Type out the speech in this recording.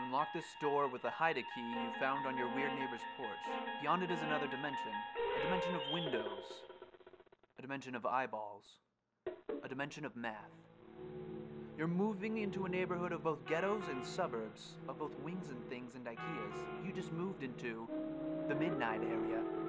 unlock this door with a hide-a key you found on your weird neighbor's porch. Beyond it is another dimension. A dimension of windows. A dimension of eyeballs. A dimension of math. You're moving into a neighborhood of both ghettos and suburbs, of both wings and things and Ikeas. You just moved into the midnight area.